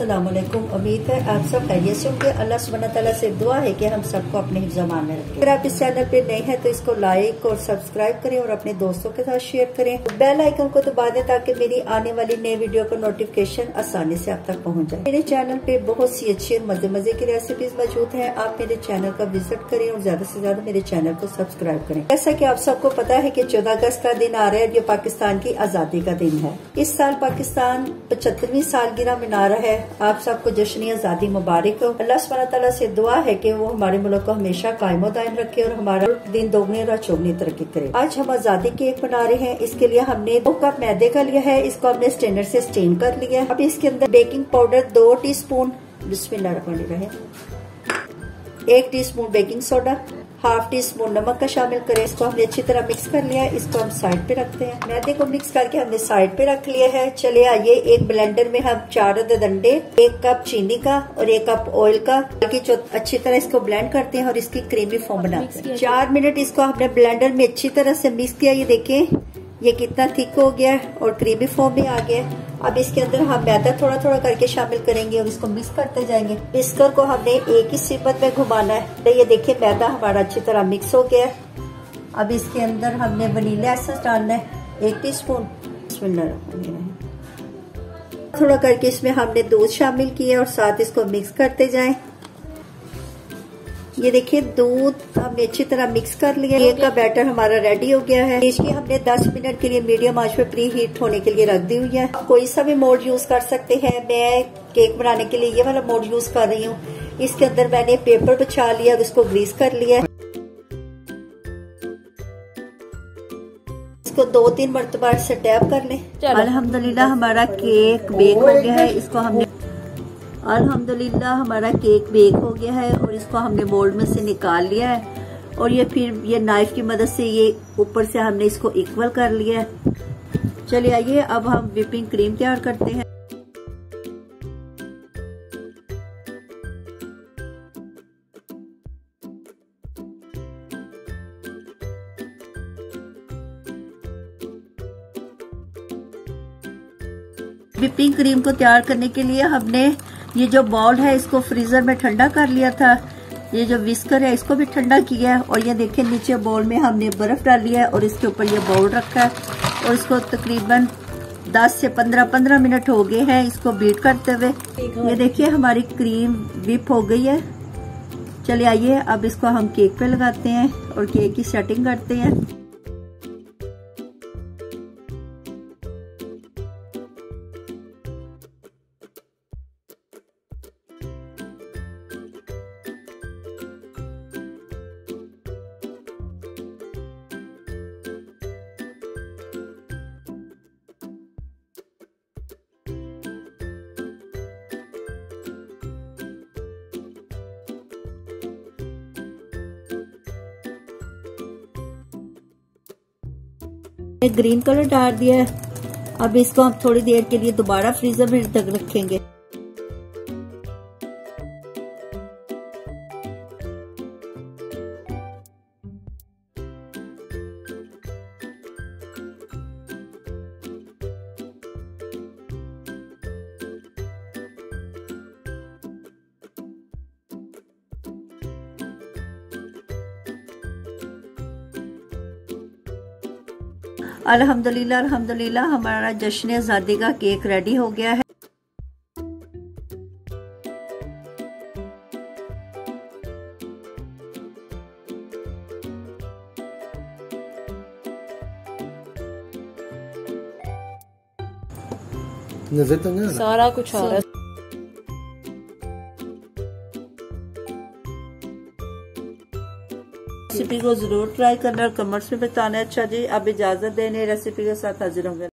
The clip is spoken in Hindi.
अस्सलाम वालेकुम। उम्मीद है आप सब खैरियत से होंगे। अल्लाह सुब्हानहू तआला से दुआ है कि हम सबको अपने हिफ्ज़-ए-मान में रखें। अगर आप इस चैनल पे नए हैं तो इसको लाइक और सब्सक्राइब करें और अपने दोस्तों के साथ शेयर करें। बेल आइकन को दबा दें ताकि मेरी आने वाली नई वीडियो का नोटिफिकेशन आसानी से आप तक पहुँच जाए। मेरे चैनल पे बहुत सी अच्छी और मजे की रेसिपीज मौजूद है। आप मेरे चैनल का विजिट करें और ज्यादा से ज्यादा मेरे चैनल को सब्सक्राइब करें। जैसा की आप सबको पता है कि 14 अगस्त का दिन आ रहा है, जो पाकिस्तान की आजादी का दिन है। इस साल पाकिस्तान 75वीं सालगिरह मना रहा है। आप सबको जश्न आजादी मुबारक हो। अल्लाह सुब्हानहू तआला से दुआ है कि वो हमारे मुल्क को हमेशा कायम दायम रखे और हमारा दिन दोगुनी और चौगुनी तरक्की करे। आज हम आजादी केक बना रहे हैं। इसके लिए हमने 2 कप मैदे का लिया है। इसको हमने स्ट्रेनर से स्ट्रेन कर लिया है। अब इसके अंदर बेकिंग पाउडर 2 टीस्पून, बिस्मिल्लाहिर्रहमानिर्रहीम, 1 teaspoon baking soda, half teaspoon नमक का शामिल करें। इसको हमने अच्छी तरह मिक्स कर लिया है। इसको हम साइड पे रखते हैं। मैदे को मिक्स करके हमने साइड पे रख लिया है। चले आइए, एक ब्लेंडर में हम 4 अदद अंडे, 1 कप चीनी का और 1 कप ऑयल का अच्छी तरह इसको ब्लेंड करते हैं और इसकी क्रीमी फॉर्म बनाते हैं। 4 मिनट इसको हमने ब्लेंडर में अच्छी तरह से मिक्स किया। ये देखें ये कितना थिक हो गया है और क्रीमी फॉर्म में आ गया है। अब इसके अंदर हम मैदा थोड़ा थोड़ा करके शामिल करेंगे और इसको मिक्स करते जाएंगे। विस्कर को हमने एक ही सिमत में घुमाना है। तो ये देखिए मैदा हमारा अच्छी तरह मिक्स हो गया है। अब इसके अंदर हमने वनीला एसेंस डालना है 1 टीस्पून। थोड़ा करके इसमें हमने दूध शामिल किया और साथ इसको मिक्स करते जाएं। ये देखिए दूध हमने अच्छी तरह मिक्स कर लिया। केक का बैटर हमारा रेडी हो गया है। इसकी हमने 10 मिनट के लिए मीडियम आंच पे प्री हीट होने के लिए रख दी हुई है। कोई सा भी मोल्ड यूज कर सकते हैं। मैं केक बनाने के लिए ये वाला मोल्ड यूज कर रही हूँ। इसके अंदर मैंने पेपर बिछा लिया और इसको ग्रीस कर लिया। इसको 2-3 मरतबा से टैप कर लें। अल्हम्दुलिल्लाह हमारा केक बेक हो गया है। इसको हमने अल्हम्दुलिल्लाह हमारा केक बेक हो गया है और इसको हमने मोल्ड में से निकाल लिया है। और ये फिर ये नाइफ की मदद से ये ऊपर से हमने इसको इक्वल कर लिया है। चलिए आइए अब हम व्हिपिंग क्रीम तैयार करते हैं। व्हिपिंग क्रीम को तैयार करने के लिए हमने ये जो बाउल है इसको फ्रीजर में ठंडा कर लिया था। ये जो विस्कर है इसको भी ठंडा किया है। और ये देखिए नीचे बाउल में हमने बर्फ डाली है और इसके ऊपर ये बाउल रखा है और इसको तकरीबन 10 से 15 मिनट हो गए हैं इसको बीट करते हुए। ये देखिए हमारी क्रीम व्हिप हो गई है। चलिए आइए अब इसको हम केक पे लगाते हैं और केक की सेटिंग करते हैं। ग्रीन कलर डाल दिया है। अब इसको हम थोड़ी देर के लिए दोबारा फ्रीजर में तक रखेंगे। अल्हम्दुलिल्लाह अल्हम्दुलिल्लाह हमारा जश्न आजादी का केक रेडी हो गया है। नजर तो नहीं सारा कुछ आ रहा है। रेसिपी को जरूर ट्राई करना और कमेंट्स में बताना। अच्छा जी अब इजाजत देने रेसिपी के साथ हाजिर होंगे।